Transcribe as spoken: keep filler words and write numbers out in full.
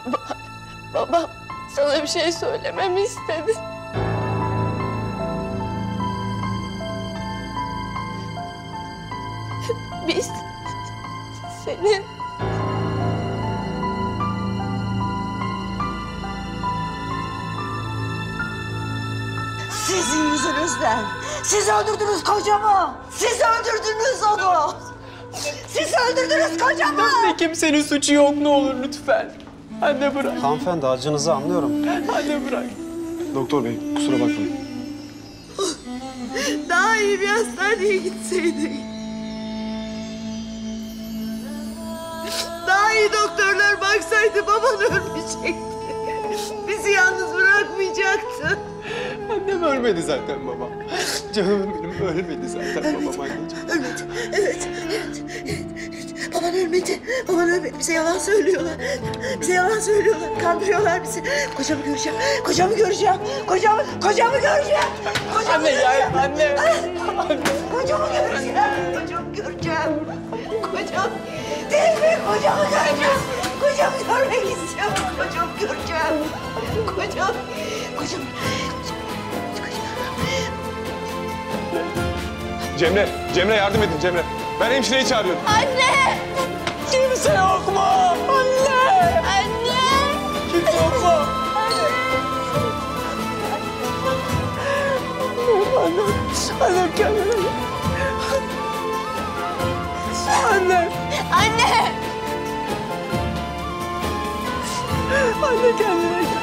Ba babam sana bir şey söylememi istedi. Biz senin... Sizin yüzünüzden. Siz öldürdünüz kocamı. Siz öldürdünüz onu. Siz öldürdünüz kocamı. Anne, kimsenin suçu yok, ne olur lütfen. Anne bırak. Hanımefendi, acınızı anlıyorum. Anne bırak. Doktor bey, kusura bakmayın. Daha iyi bir hastaneye gitseydik. Daha iyi doktorlar baksaydı baban ölmeyecekti. Bizi yalnız bırakmayacaktı. Annem ölmedi zaten baba. Canım benim ölmedi zaten babam anneciğim. Ölmedi. Evet. Evet. Evet. Baban ölmedi. Baban ölmedi. Bize yalan söylüyorlar. Bize yalan söylüyorlar. Kandırıyorlar bizi. Kocamı göreceğim. Kocamı göreceğim. Kocamı, kocamı göreceğim. Kocamı Anne ya, anne. Kocamı göreceğim. Kocamı göreceğim. Kocam. Değil mi? Kocamı göreceğim. Kocamı görmek istiyorum. Kocamı göreceğim. Kocam. Kocam. Cemre, Cemre yardım edin Cemre. Ben hemşireyi çağırıyorum. Anne! Kimse yok mu? Anne! Anne! Kimse yok mu? Anne! Annem kendine gel. Anne! Anne! Anne kendine gel.